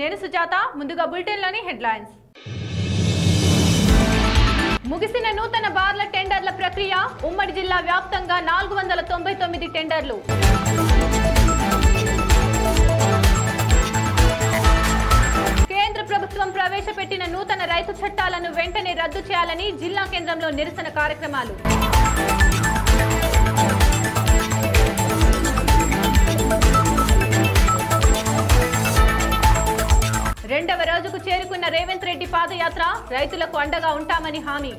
నేను సుజాత. ముందుగా బులెటిన్లోని హెడ్లైన్స్. ముగిసిన నూతన బార్ల టెండర్ల ప్రక్రియ. ఉమ్మడి జిల్లా వ్యాప్తంగా 499 టెండర్లు. కేంద్ర ప్రభుత్వం ప్రవేశపెట్టిన నూతన రైతు చట్టాలను వెంటనే రద్దు చేయాలని జిల్లా కేంద్రంలో నిరసన కార్యక్రమాలు. రెండవ రోజుకు చేరుకున్న రేవంత్ రెడ్డి పాదయాత్ర. రైతులకు అండగా ఉంటామని హామీ.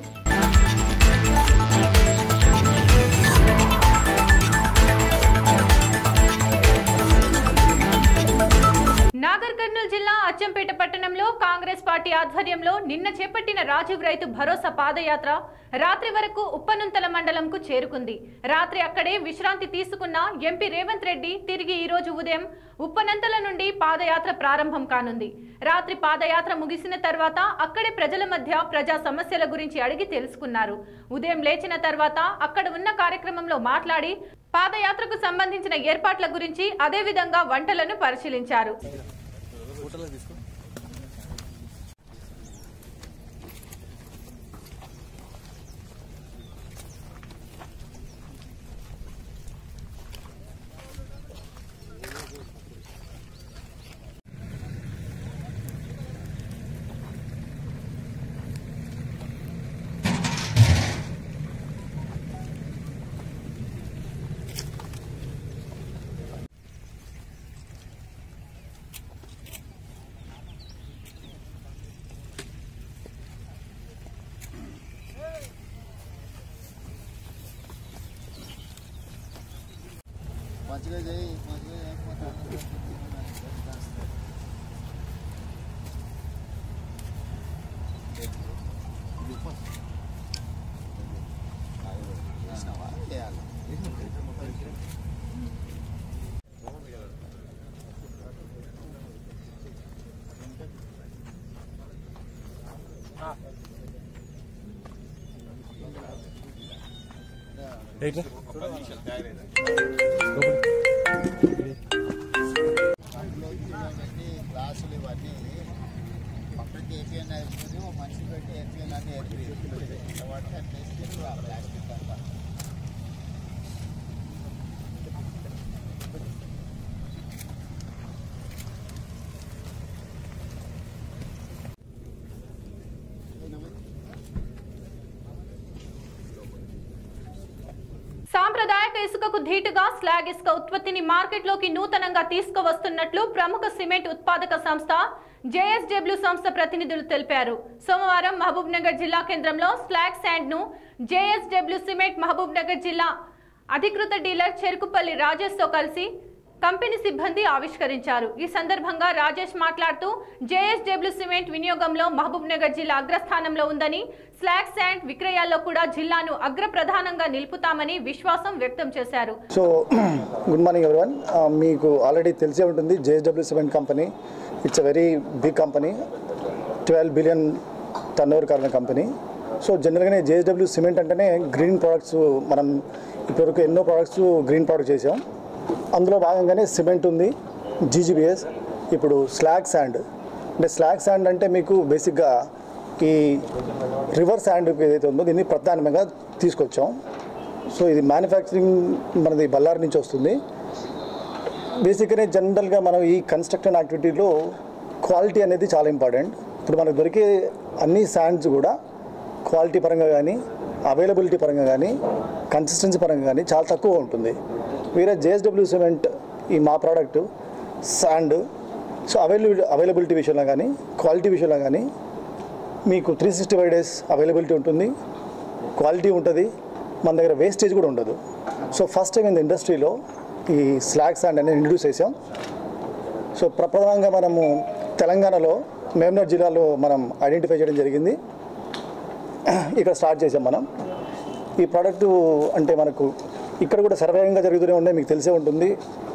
నాగర్ కర్నూలు జిల్లా అచ్చంపేట పట్టణంలో కాంగ్రెస్ పార్టీ ఆధ్వర్యంలో నిన్న చేపట్టిన రాజీవ్ రైతు భరోసా పాదయాత్ర రాత్రి వరకు ఉప్పనుంతల మండలంకు చేరుకుంది. రాత్రి అక్కడే విశ్రాంతి తీసుకున్న ఎంపీ రేవంత్ రెడ్డి తిరిగి ఈ రోజు ఉదయం ఉప్పనంతల నుండి పాదయాత్ర ప్రారంభం కానుంది. రాత్రి పాదయాత్ర ముగిసిన తర్వాత అక్కడే ప్రజల మధ్య ప్రజా సమస్యల గురించి అడిగి తెలుసుకున్నారు. ఉదయం లేచిన తర్వాత అక్కడ ఉన్న కార్యక్రమంలో మాట్లాడి పాదయాత్రకు సంబంధించిన ఏర్పాట్ల గురించి అదేవిధంగా వంటలను పరిశీలించారు. గ్లాసులు ఇవన్నీ పక్కకి ఏపీఎన్ అయిపోయి మనిషి పెట్టి ఏపీఎన్ అని ఏపీ వాటి ప్లాస్టిక్ అంతా సాంప్రదాయక ఇసుకకు ధీటుగా స్లాగ్ ఇసుక ఉత్పత్తిని మార్కెట్లోకి నూతనంగా తీసుకువస్తున్నట్లు ప్రముఖ సిమెంట్ ఉత్పాదక సంస్థ జేఎస్డబ్ల్యూ సంస్థ ప్రతినిధులు తెలిపారు. సోమవారం మహబూబ్ నగర్ జిల్లా కేంద్రంలో స్లాగ్ శాండ్ ను జేఎస్డబ్ల్యూ సిమెంట్ మహబూబ్ నగర్ జిల్లా అధికృత డీలర్ చెరుకుపల్లి రాజేష్ తో కలిసి కంపెనీ సిబ్బంది ఆవిష్కరించారు. ఈ సందర్భంగా రాజేష్ మాట్లాడుతూ జేఎస్డబ్ల్యూ సిమెంట్ వినియోగంలో మహబూబ్ నగర్ జిల్లా అగ్రస్థానంలో ఉందని, స్లాగ్ శాండ్ విక్రయాల్లో కూడా జిల్లాను అగ్రప్రధానంగా నిలుపుతామని విశ్వాసం వ్యక్తం చేశారు. So good morning everyone. మీకు ఆల్రెడీ తెలిసే ఉంటుంది JSW cement company. It's a very big company, 12 billion turnover కారణం కంపెనీ. సో జనరల్గానే జేఎస్డబ్ల్యూ సిమెంట్ అంటేనే గ్రీన్ ప్రోడక్ట్స్. మనం ఇప్పటివరకు ఎన్నో ప్రోడక్ట్స్ గ్రీన్ ప్రోడక్ట్ చేసాం. అందులో భాగంగానే సిమెంట్ ఉంది, జీజీబీఎస్, ఇప్పుడు స్లాగ్ శాండ్. అంటే స్లాగ్ శాండ్ అంటే మీకు బేసిక్గా ఈ రివర్ శాండ్ ఏదైతే ఉందో దీన్ని ప్రధానంగా తీసుకొచ్చాం. సో ఇది మ్యానుఫ్యాక్చరింగ్ మనది బళ్ళారి నుంచి వస్తుంది. బేసిక్గానే జనరల్గా మనం ఈ కన్స్ట్రక్షన్ యాక్టివిటీలో క్వాలిటీ అనేది చాలా ఇంపార్టెంట్. ఇప్పుడు మనకు దొరికే అన్ని శాండ్స్ కూడా క్వాలిటీ పరంగా కానీ, అవైలబిలిటీ పరంగా కానీ, కన్సిస్టెన్సీ పరంగా కానీ చాలా తక్కువ ఉంటుంది. వేరే జేఎస్డబ్ల్యూ సిమెంట్ ఈ మా ప్రోడక్ట్ శాండ్ సో అవైలబిలిటీ విషయంలో కానీ, క్వాలిటీ విషయంలో కానీ మీకు 365 days అవైలబిలిటీ ఉంటుంది, క్వాలిటీ ఉంటుంది, మన దగ్గర వేస్టేజ్ కూడా ఉండదు. So first time in the ఇండస్ట్రీలో ఈ స్లాగ్ శాండ్ అనేది ఇంట్రడ్యూస్ చేసాం. సో ప్రప్రథమంగా మనము తెలంగాణలో మేడ్చల్ జిల్లాలో మనం ఐడెంటిఫై చేయడం జరిగింది. ఇక్కడ స్టార్ట్ చేసాం మనం ఈ ప్రోడక్టు. అంటే మనకు ఇక్కడ కూడా సర్వేయంగా జరుగుతూనే ఉన్నాయి, మీకు తెలిసే ఉంటుంది.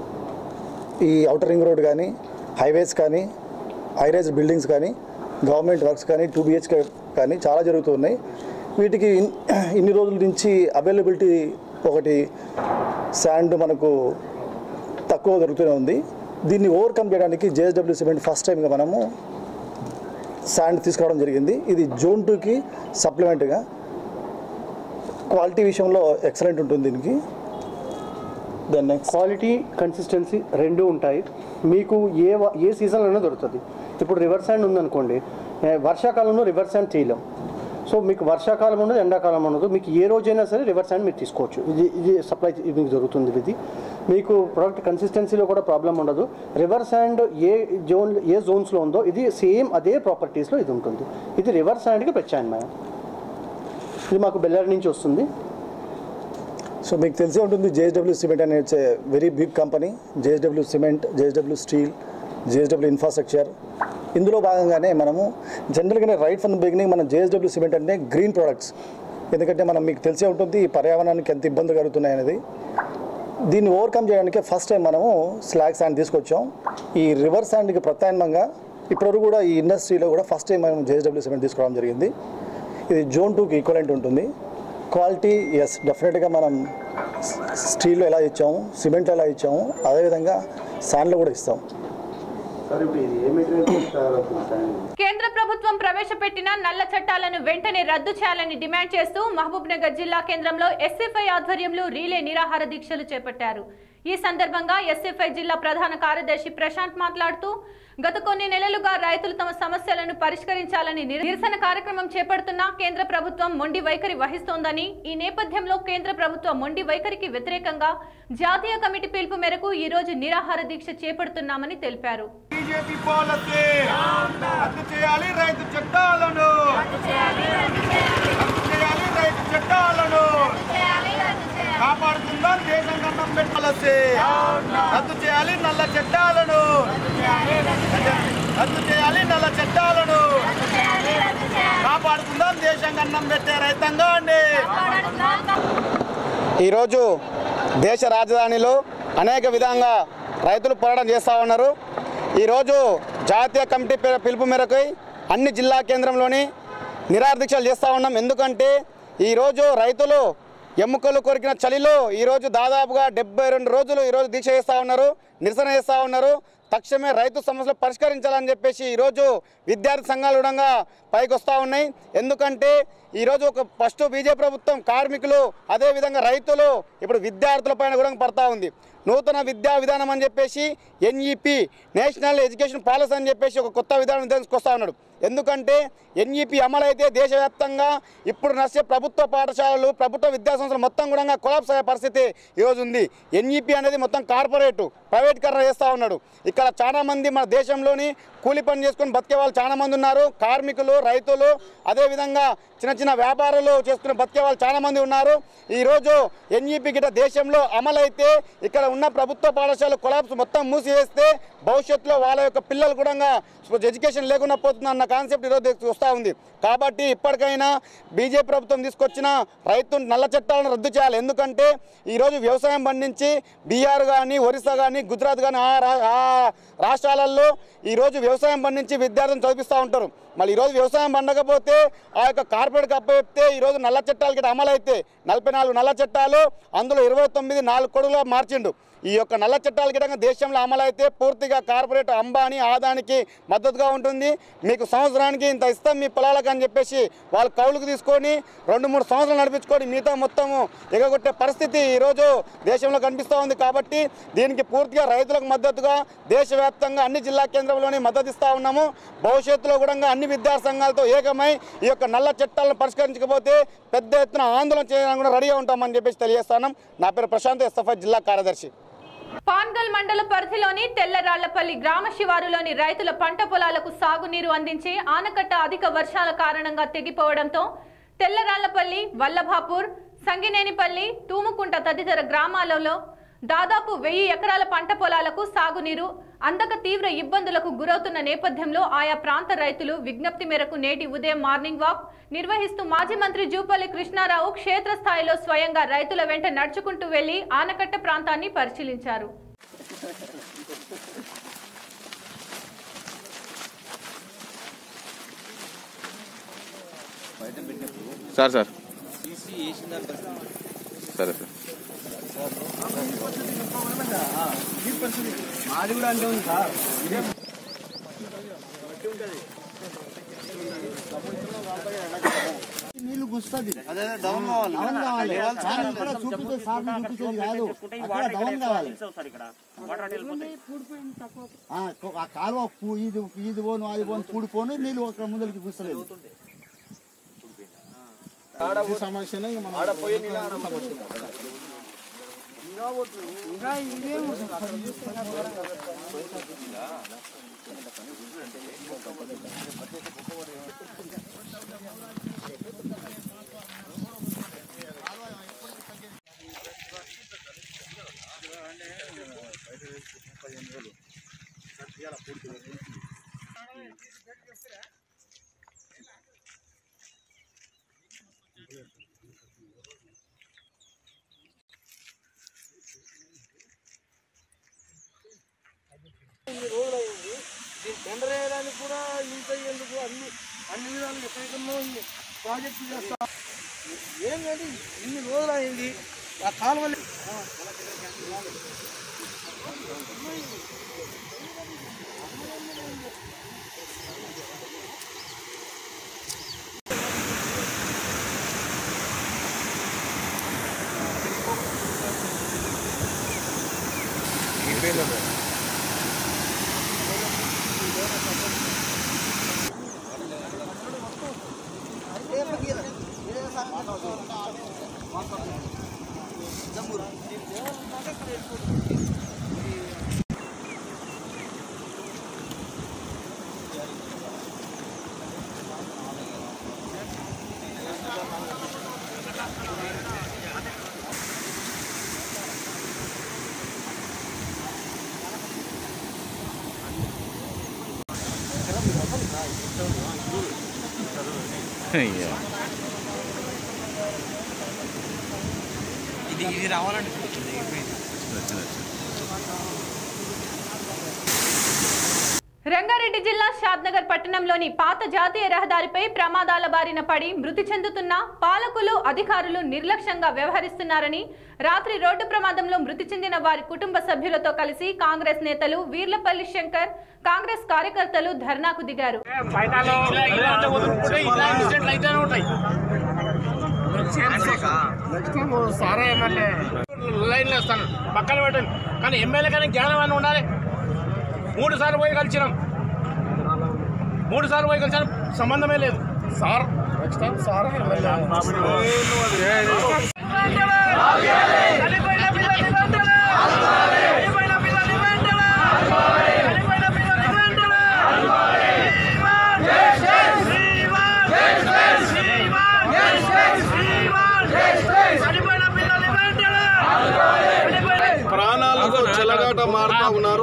ఈ ఔటర్ రింగ్ రోడ్ కానీ, హైవేస్ కానీ, హైరైజ్ బిల్డింగ్స్ కానీ, గవర్నమెంట్ వర్క్స్ కానీ, 2 BHK కానీ చాలా జరుగుతూ ఉన్నాయి. వీటికి ఇన్ని రోజుల నుంచి అవైలబిలిటీ ఒకటి శాండ్ మనకు తక్కువ దొరుకుతూనే ఉంది. దీన్ని ఓవర్కమ్ చేయడానికి జేఎస్డబ్ల్యూ సిమెంట్ ఫస్ట్ టైంగా మనము శాండ్ తీసుకురావడం జరిగింది. ఇది జోన్ 2కి సప్లిమెంట్గా క్వాలిటీ విషయంలో ఎక్సలెంట్ ఉంటుంది. దీనికి దాన్ని క్వాలిటీ కన్సిస్టెన్సీ రెండు ఉంటాయి. మీకు ఏ సీజన్లోనే దొరుకుతుంది. ఇప్పుడు రివర్ శాండ్ ఉందనుకోండి, వర్షాకాలంలో రివర్ శాండ్ చేయలేం. సో మీకు వర్షాకాలం ఉండదు, ఎండాకాలం ఉండదు. మీకు ఏ రోజైనా సరే రివర్ శాండ్ మీరు తీసుకోవచ్చు. ఇది సప్లై మీకు దొరుకుతుంది. ఇది మీకు ప్రోడక్ట్ కన్సిస్టెన్సీలో కూడా ప్రాబ్లం ఉండదు. రివర్ శాండ్ ఏ జోన్స్లో ఉందో ఇది సేమ్ అదే ప్రాపర్టీస్లో ఇది ఉంటుంది. ఇది రివర్ శాండ్కి ప్రత్యామ్నాయం. ఇది మాకు బెల్లారి నుంచి వస్తుంది. సో మీకు తెలిసే ఉంటుంది జేఎస్డబ్ల్యూ సిమెంట్ అనేది it's very big company. JSW cement, JSW steel, JSW infrastructure. ఇందులో భాగంగానే మనము జనరల్గానే రైట్ ఫ్రమ్ ద బిగినింగ్ మనం జేఎస్డబ్ల్యూ సిమెంట్ అంటే గ్రీన్ ప్రొడక్ట్స్. ఎందుకంటే మీకు తెలిసే ఉంటుంది ఈ పర్యావరణానికి ఎంత ఇబ్బందులు కలుగుతున్నాయి అనేది. దీన్ని ఓవర్కమ్ చేయడానికి ఫస్ట్ టైం మనము స్లాగ్ శాండ్ తీసుకొచ్చాం. ఈ రివర్ శాండ్కి ప్రత్యామ్నాయంగా ఇప్పటివరకు కూడా ఈ ఇండస్ట్రీలో కూడా ఫస్ట్ టైం మనం జేఎస్డబ్ల్యూ సిమెంట్ తీసుకోవడం జరిగింది. ఇది జోన్ 2కి ఈక్వలెంట్ ఉంటుంది. క్వాలిటీ ఎస్ డెఫినెట్గా మనం స్టీల్లో ఎలా ఇచ్చాము, సిమెంట్లో ఎలా ఇచ్చాము, అదేవిధంగా శాండ్లో కూడా ఇస్తాం. కేంద్ర ప్రభుత్వం ప్రవేశపెట్టిన నల్ల చట్టాలను వెంటనే రద్దు చేయాలని డిమాండ్ చేస్తూ మహబూబ్ నగర్ జిల్లా కేంద్రంలో ఎస్ఎఫ్ఐ ఆధ్వర్యంలో రీలే నిరాహార దీక్షలు చేపట్టారు. ఈ సందర్భంగా ఎస్ఎఫ్ఐ జిల్లా ప్రధాన కార్యదర్శి ప్రశాంత్ మాట్లాడుతూ గత కొన్ని నెలలుగా రైతులు తమ సమస్యలను పరిష్కరించాలని నిరసన కార్యక్రమం చేపడుతున్నా కేంద్ర ప్రభుత్వం మొండి వైఖరి వహిస్తోందని, ఈ నేపథ్యంలో కేంద్ర ప్రభుత్వం మొండి వైఖరికి వ్యతిరేకంగా జాతీయ కమిటీ పిలుపు మేరకు ఈ రోజు నిరాహార దీక్ష చేపడుతున్నామని తెలిపారు. కాపాడుకుందాం దేశం కన్నం పెట్టాలి. రద్దు చేయాలి నల్ల చట్టాలను, రద్దు చేయాలి నల్ల చట్టాలను. కాపాడుకుందాం దేశం కన్నం పెట్టే రైతాంగాన్ని. ఈరోజు దేశ రాజధానిలో అనేక విధంగా రైతులు పోరాటం చేస్తూ ఉన్నారు. ఈరోజు జాతీయ కమిటీ పిలుపు మేరకు అన్ని జిల్లా కేంద్రంలోని నిరాహార దీక్షలు చేస్తూ ఉన్నాం. ఎందుకంటే ఈరోజు రైతులు ఎముకలు కొరికిన చలిలో ఈరోజు దాదాపుగా 72 రోజులు ఈరోజు దీక్ష చేస్తూ ఉన్నారు, నిరసన చేస్తూ ఉన్నారు. తక్షణమే రైతు సమస్యలు పరిష్కరించాలని చెప్పేసి ఈరోజు విద్యార్థి సంఘాలు కూడా పైకి వస్తూ ఉన్నాయి. ఎందుకంటే ఈరోజు ఒక ఫస్ట్ బీజేపీ ప్రభుత్వం కార్మికులు అదేవిధంగా రైతులు ఇప్పుడు విద్యార్థుల పైన కూడా పడతా ఉంది. నూతన విద్యా విధానం అని చెప్పేసి ఎన్ఈపీ నేషనల్ ఎడ్యుకేషన్ పాలసీ అని చెప్పేసి ఒక కొత్త విధానం తీసుకొస్తా ఉన్నాడు. ఎందుకంటే ఎన్ఈపీ అమలైతే దేశవ్యాప్తంగా ఇప్పుడు నడిచే ప్రభుత్వ పాఠశాలలు, ప్రభుత్వ విద్యాసంస్థలు మొత్తం కూడా కొలాప్స్ అయ్యే పరిస్థితి ఈరోజు ఉంది. ఎన్ఈపీ అనేది మొత్తం ప్రైవేటీకరణ చేస్తూ ఉన్నాడు. ఇక్కడ చాలామంది మన దేశంలోని కూలి పని చేసుకొని బతికే వాళ్ళు చాలామంది ఉన్నారు. కార్మికులు, రైతులు, అదేవిధంగా చిన్న చిన్న వ్యాపారాలు చేసుకుని బతికే వాళ్ళు చాలామంది ఉన్నారు. ఈరోజు ఎన్ఈపీ గిట్ట దేశంలో అమలైతే ఇక్కడ ఉన్న ప్రభుత్వ పాఠశాలలు కొలాప్స్ మొత్తం మూసివేస్తే భవిష్యత్తులో వాళ్ళ యొక్క పిల్లలు కూడా ఎడ్యుకేషన్ లేకుండా పోతుందన్న కాన్సెప్ట్ ఈరోజు వస్తూ ఉంది. కాబట్టి ఇప్పటికైనా బీజేపీ ప్రభుత్వం తీసుకొచ్చిన రైతు నల్ల చట్టాలను రద్దు చేయాలి. ఎందుకంటే ఈరోజు వ్యవసాయం పండించి బీహార్ కానీ, ఒరిస్సా కానీ, గుజరాత్ కానీ ఆ రాష్ట్రాలలో ఈరోజు వ్యవసాయం పండించి విద్యార్థులను చదివిస్తూ ఉంటారు. మళ్ళీ ఈరోజు వ్యవసాయం పండకపోతే ఆ యొక్క కార్పొరేట్కి అప్పచెప్తే ఈరోజు నల్ల చట్టాలకి అమలైతే 44 నల్ల చట్టాలు, అందులో 29 4 కొడుకులుగా మార్చిండు. ఈ యొక్క నల్ల చట్టాల గిటంగా దేశంలో అమలైతే పూర్తిగా కార్పొరేట్ అంబానీ ఆదానికి మద్దతుగా ఉంటుంది. మీకు సంవత్సరానికి ఇంత ఇస్తాం మీ పొలాలకు అని చెప్పేసి వాళ్ళు కౌలుకు తీసుకొని 2-3 సంవత్సరాలు నడిపించుకొని మిగతా మొత్తము ఎగగొట్టే పరిస్థితి ఈరోజు దేశంలో కనిపిస్తూ ఉంది. కాబట్టి దీనికి పూర్తిగా రైతులకు మద్దతుగా దేశవ్యాప్తంగా అన్ని జిల్లా కేంద్రంలోనే మద్దతు ఇస్తూ ఉన్నాము. భవిష్యత్తులో కూడా అన్ని విద్యార్థి సంఘాలతో ఏకమై ఈ యొక్క నల్ల చట్టాలను పరిష్కరించకపోతే పెద్ద ఎత్తున ఆందోళన చేయడానికి కూడా రెడీగా ఉంటామని చెప్పేసి తెలియజేస్తున్నాం. నా పేరు ప్రశాంత్, ఎస్ఎఫ్ఐ జిల్లా కార్యదర్శి. పాన్గల్ మండల పరిధిలోని తెల్లరాళ్లపల్లి గ్రామ శివారులోని రైతుల పంట పొలాలకు సాగునీరు అందించే ఆనకట్ట అధిక వర్షాల కారణంగా తెగిపోవడంతో తెల్లరాళ్లపల్లి, వల్లభాపూర్, సంగినేనిపల్లి, తూముకుంట తదితర గ్రామాలలో దాదాపు 1000 ఎకరాల పంట పొలాలకు సాగునీరు అందక తీవ్ర ఇబ్బందులకు గురవుతున్న నేపథ్యంలో ఆయా ప్రాంత రైతులు విజ్ఞప్తి మేరకు నేటి ఉదయం మార్నింగ్ వాక్ నిర్వహిస్తూ మాజీ మంత్రి జూపల్లి కృష్ణారావు క్షేత్రస్థాయిలో స్వయంగా రైతుల వెంట నడుచుకుంటూ వెళ్లి ఆనకట్ట ప్రాంతాన్ని పరిశీలించారు. సార్ సరే సార్ మాది కూడా అంతే ఉంది సార్. ఇదే నీళ్ళు గుస్తుంది డౌన్ కావాలి ఇక్కడ చూపిస్తే సార్ చూపించేది కాదు అక్కడ డౌన్ కావాలి ఆ కాలువ ఇది పోను అది పోను పూడిపోను నీళ్ళు అక్కడ ముందరికి గుస్తలేదు సమస్య రోజులైంది దీన్ని టెండర్ వేయడానికి కూడా ఇంత ఎందుకు అన్ని విధాలు ఎక్కడెక్కడో ప్రాజెక్టు చేస్తా ఏం కానీ ఇన్ని రోజులైంది ఆ కాలువలు ఇది రావాలండి. రంగారెడ్డి జిల్లా షాద్నగర్ పట్టణంలోని పాత జాతీయ రహదారిపై ప్రమాదాల బారిన పడి మృతి చెందుతున్న పాలకులు అధికారులు నిర్లక్ష్యంగా వ్యవహరిస్తున్నారని రాత్రి రోడ్డు ప్రమాదంలో మృతి చెందిన వారి కుటుంబ సభ్యులతో కలిసి కాంగ్రెస్ నేతలు వీర్లపల్లి శంకర్ కాంగ్రెస్ కార్యకర్తలు ధర్నాకు దిగారు. పక్కన పెట్టండి కానీ ఎమ్మెల్యే కానీ జ్ఞానం అని ఉండాలి. 3 సార్లు పోయి కలిసినాం, 3 సార్లు పోయి కలిసిన సంబంధమే లేదు సార్. ప్రాణాలతో చెలగాట మారుతా ఉన్నారు.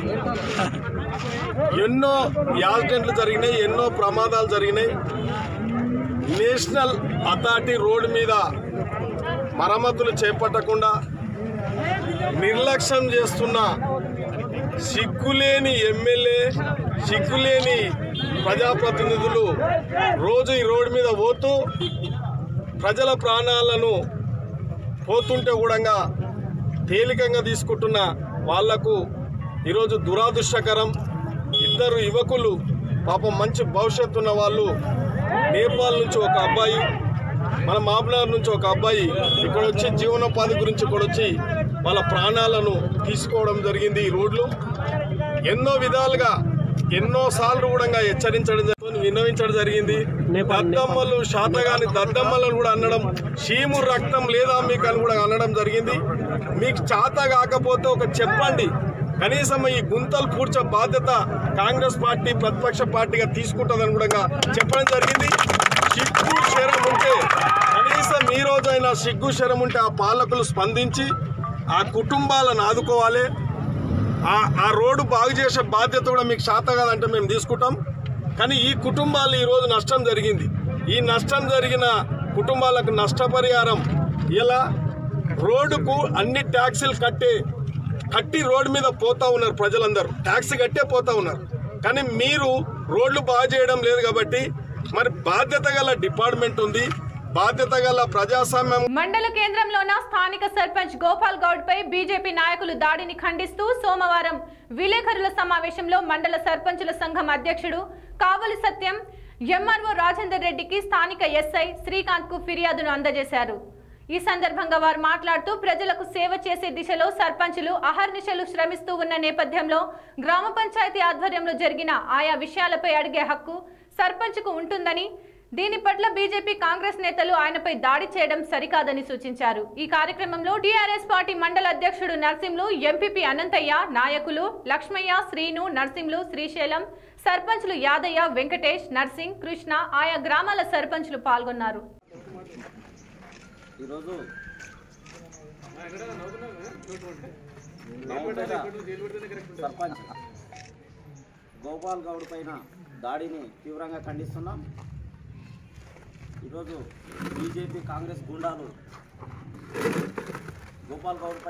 ఎన్నో యాక్సిడెంట్లు జరిగినాయి, ఎన్నో ప్రమాదాలు జరిగినాయి. నేషనల్ అథారిటీ రోడ్డు మీద మరమ్మతులు చేపట్టకుండా నిర్లక్ష్యం చేస్తున్న సిగ్గులేని ఎమ్మెల్యే, సిగ్గులేని ప్రజాప్రతినిధులు రోజు ఈ రోడ్డు మీద పోతూ ప్రజల ప్రాణాలను పోతుంటే కూడా తేలికంగా తీసుకుంటున్న వాళ్లకు ఈరోజు దురాదృష్టకరం. 2 యువకులు పాపం మంచి భవిష్యత్తు ఉన్న వాళ్ళు, నేపాల్ నుంచి ఒక అబ్బాయి, మన మాబ్నార్ నుంచి ఒక అబ్బాయి ఇక్కడ వచ్చి జీవనోపాధి గురించి ఇక్కడ వచ్చి వాళ్ళ ప్రాణాలను తీసుకోవడం జరిగింది. ఈ రోడ్లు ఎన్నో విధాలుగా ఎన్నోసార్లు కూడా హెచ్చరించడం విన్నవించడం జరిగింది. దద్దమ్మలు శాతగాని దద్దమ్మలను కూడా అనడం, చీము రక్తం లేదా మీకు అని కూడా అనడం జరిగింది. మీకు చేత కాకపోతే ఒక చెప్పండి, కనీసం ఈ గుంతలు పూడ్చే బాధ్యత కాంగ్రెస్ పార్టీ ప్రతిపక్ష పార్టీగా తీసుకుంటుందని కూడా చెప్పడం జరిగింది. సిగ్గు శరం ఉంటే కనీసం ఈ రోజైనా సిగ్గు శరం ఉంటే ఆ పాలకులు స్పందించి ఆ కుటుంబాలను ఆదుకోవాలి. ఆ రోడ్డు బాగు చేసే బాధ్యత కూడా మీకు శాత కాదంటే మేము తీసుకుంటాం. కానీ ఈ కుటుంబాలు ఈరోజు నష్టం జరిగింది. ఈ నష్టం జరిగిన కుటుంబాలకు నష్టపరిహారం ఇలా రోడ్డుకు అన్ని ట్యాక్సీలు కట్టి రోడ్డు మీద పోతా ఉన్నారు. ప్రజలందరూ ట్యాక్సీ కట్టే పోతా ఉన్నారు. కానీ మీరు రోడ్లు బాగు చేయడం లేదు కాబట్టి మరి బాధ్యత గల డిపార్ట్మెంట్ ఉంది, బాధ్యత గల ప్రజాస్వామ్యం. మండల కేంద్రంలోన స్థానిక సర్పంచ్ గోపాల్ గౌడ్ పై బీజేపీ నాయకులు దాడిని ఖండిస్తూ సోమవారం విలేకరుల సమావేశంలో మండల సర్పంచుల సంఘం అధ్యక్షుడు కావలి సత్యం ఎంఆర్ఓ రాజేందర్ రెడ్డికి స్థానిక ఎస్ఐ శ్రీకాంత్ కు ఫిర్యాదును అందజేశారు. ఈ సందర్భంగా వారు మాట్లాడుతూ ప్రజలకు సేవ చేసే దిశలో సర్పంచులు అహర్నిశలు శ్రమిస్తూ ఉన్న నేపథ్యంలో గ్రామ పంచాయతీ ఆధ్వర్యంలో జరిగిన ఆయా విషయాలపై అడిగే హక్కు సర్పంచ్కు ఉంటుందని, దీని పట్ల బీజేపీ కాంగ్రెస్ నేతలు ఆయనపై దాడి చేయడం సరికాదని సూచించారు. ఈ కార్యక్రమంలో టీఆర్ఎస్ పార్టీ మండల అధ్యక్షుడు నర్సింలు, ఎంపీపీ అనంతయ్య, నాయకులు లక్ష్మయ్య, శ్రీను, నర్సింలు, శ్రీశైలం, సర్పంచ్లు యాదయ్య, వెంకటేష్, నర్సింగ్, కృష్ణ, ఆయా గ్రామాల సర్పంచ్లు పాల్గొన్నారు. ఈరోజు సర్పంచ్ గోపాల్ గౌడ్ పైన దాడిని తీవ్రంగా ఖండిస్తున్నాం. ఈరోజు బీజేపీ కాంగ్రెస్ గూండాలు గోపాల్ గౌడ్పై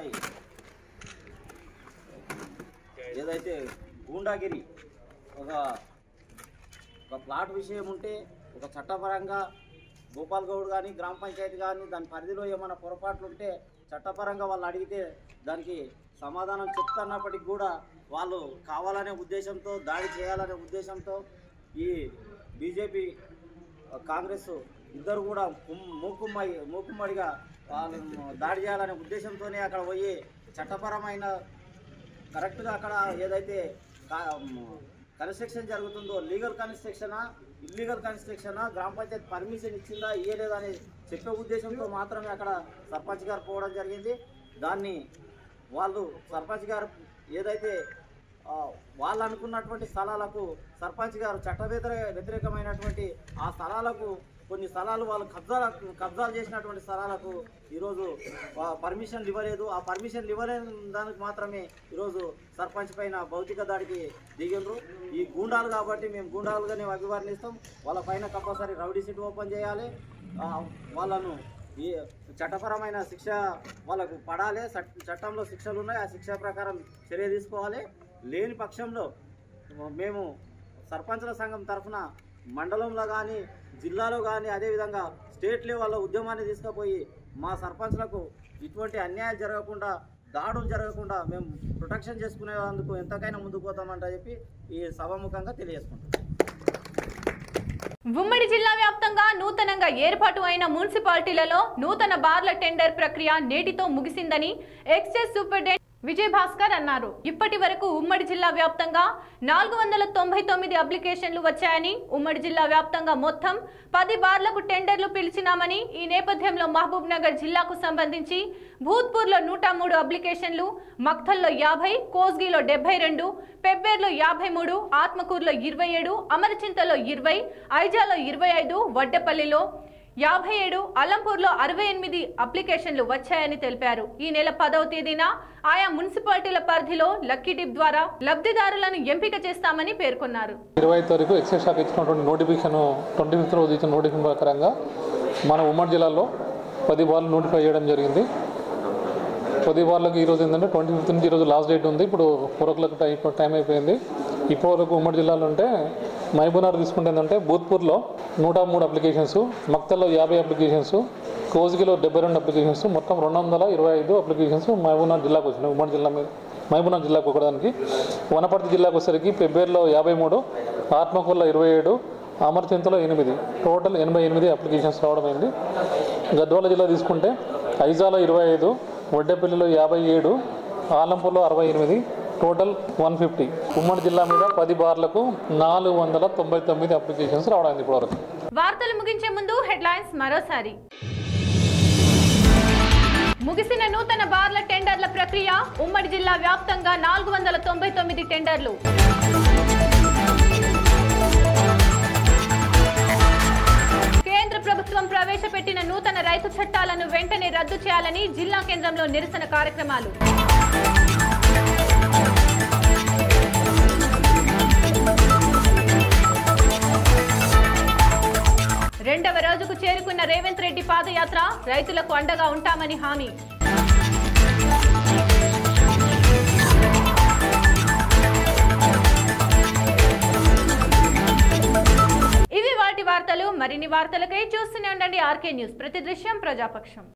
ఏదైతే గూండాగిరి ఒక ప్లాట్ విషయం ఉంటే ఒక చట్టపరంగా గోపాల్ గౌడ్ కానీ గ్రామ పంచాయతీ కానీ దాని పరిధిలో ఏమైనా పొరపాట్లు ఉంటే చట్టపరంగా వాళ్ళు అడిగితే దానికి సమాధానం చెప్తున్నప్పటికీ కూడా వాళ్ళు కావాలనే ఉద్దేశంతో దాడి చేయాలనే ఉద్దేశంతో ఈ బీజేపీ కాంగ్రెస్ ఇద్దరు కూడా మూకుమ్మడిగా వాళ్ళు దాడి చేయాలనే ఉద్దేశంతోనే అక్కడ పోయి చట్టపరమైన కరెక్ట్గా అక్కడ ఏదైతే కన్స్ట్రక్షన్ జరుగుతుందో లీగల్ కన్స్ట్రక్షనా ఇల్లీగల్ కన్స్ట్రక్షనా గ్రామ పంచాయతీ పర్మిషన్ ఇచ్చిందా ఇయ్యలేదని చెప్పే ఉద్దేశంతో మాత్రమే అక్కడ సర్పంచ్ గారు పోవడం జరిగింది. దాన్ని వాళ్ళు సర్పంచ్ గారు ఏదైతే వాళ్ళు అనుకున్నటువంటి స్థలాలకు సర్పంచ్ గారు వ్యతిరేకమైనటువంటి ఆ స్థలాలకు కొన్ని స్థలాలు వాళ్ళు కబ్జాలు చేసినటువంటి స్థలాలకు ఈరోజు పర్మిషన్లు ఇవ్వలేదు. ఆ పర్మిషన్లు ఇవ్వలేని దానికి మాత్రమే ఈరోజు సర్పంచ్ పైన భౌతిక దాడికి దిగిండ్రు. ఈ గూండాలు కాబట్టి మేము గూండాలుగానే అభివర్ణిస్తాం. వాళ్ళ పైన కంపల్సరీ రౌడీ షీట్ ఓపెన్ చేయాలి. వాళ్ళను ఈ చట్టపరమైన శిక్ష వాళ్ళకు పడాలి. చట్టంలో శిక్షలు ఉన్నాయి, ఆ శిక్ష ప్రకారం చర్య తీసుకోవాలి. లేని పక్షంలో మేము సర్పంచుల సంఘం తరఫున మండలంలో కానీ జిల్లాలో కానీ అదేవిధంగా స్టేట్ లెవెల్లో ఉద్యమాన్ని తీసుకుపోయి మా సర్పంచ్లకు ఇటువంటి అన్యాయాలు జరగకుండా దాడులు జరగకుండా మేము ప్రొటెక్షన్ చేసుకునేందుకు ఎంతకైనా ముందుకు పోతామంట చెప్పి ఈ సభాముఖంగా తెలియజేసుకుంటాం. ఉమ్మడి జిల్లా వ్యాప్తంగా నూతనంగా ఏర్పాటు అయిన మున్సిపాలిటీలలో నూతన బార్ల టెండర్ ప్రక్రియ నేటితో ముగిసిందని ఎక్సైజ్ సూపరింటెండెంట్ విజయ్ భాస్కర్ అన్నారు. ఇప్పటి వరకు ఉమ్మడి జిల్లా వ్యాప్తంగా 499 అప్లికేషన్లు వచ్చాయని, ఉమ్మడి జిల్లా వ్యాప్తంగా మొత్తం 10 బార్లకు టెండర్లు పిలిచినామని, ఈ నేపథ్యంలో మహబూబ్ నగర్ జిల్లాకు సంబంధించి భూత్పూర్లో 103 అప్లికేషన్లు, మక్తల్లో 50, కోస్గిలో 72, పెబ్బేర్లో 53, ఆత్మకూరులో 27, అమరచింతలో 20, ఐజాలో 25, వడ్డపల్లిలో 57, అలంపూర్లో 68 అప్లికేషన్లు వచ్చాయని తెలిపారు. ఈ నెల 10వ తేదీన ఆయా మున్సిపాలిటీల పరిధిలో లక్కీ డిప్ ద్వారా లబ్ధిదారులను ఎంపిక చేస్తామని పేర్కొన్నారు. 20 తారీఖు ఎక్సైజ్ శాఖ ఇచ్చినటువంటి నోటిఫికేషన్ 25th రోజు ఇచ్చిన నోటిఫికేషన్ ప్రకారంగా మన ఉమ్మడి జిల్లాలో 10 బార్లు నోటిఫై చేయడం జరిగింది. 10 బార్లకు ఈరోజు ఏంటంటే 25th నుంచి ఈరోజు లాస్ట్ డేట్ ఉంది. ఇప్పుడు 4 o'clock టైం అయిపోయింది. ఇప్పటివరకు ఉమ్మడి జిల్లాలో అంటే మహబూబ్నగర్ తీసుకుంటే ఏంటంటే భూత్పూర్లో 103 అప్లికేషన్స్, మక్తల్లో 50 అప్లికేషన్స్, కోస్గిలో 72 అప్లికేషన్స్, మొత్తం 225 అప్లికేషన్స్ మహబూబ్నగర్ జిల్లాకు వచ్చినాయి. ఉమ్మడి జిల్లా మీద మహబూబ్నగర్ జిల్లాకు ఒకదానికి. వనపర్తి జిల్లాకు వచ్చేసరికి పెబ్బేర్లో 53, ఆత్మకూరులో 27, అమర్చింతలో 8, టోటల్ 88 అప్లికేషన్స్ రావడం అయింది. గద్వాల జిల్లా తీసుకుంటే ఐజాలో 25, వడ్డేపల్లిలో 57, ఆలంపూర్లో 68, టోటల్ 150. ఉమ్మడి జిల్లా మీద 10 బార్లకు 499 అప్లికేషన్స్ రావడానికి ఇప్పటివరకు. వార్తలు ముగించే ముందు హెడ్లైన్స్ మరోసారి. ముగిసిన నూతన బార్ల టెండర్ల ప్రక్రియ, ఉమ్మడి జిల్లా వ్యాప్తంగా 499 టెండర్లు. కేంద్ర ప్రభుత్వం ప్రవేశపెట్టిన నూతన రైతు చట్టాలను వెంటనే రద్దు చేయాలని జిల్లా కేంద్రంలో నిరసన కార్యక్రమాలు. రెండవ రోజుకు చేరుకున్న రేవంత్ రెడ్డి పాదయాత్ర, రైతులకు అండగా ఉంటామని హామీ. ఇవి వాటి వార్తలు మరిన్ని వార్తలకై చూస్తూనే ఉండండి ఆర్కే న్యూస్. ప్రతి దృశ్యం ప్రజాపక్షం.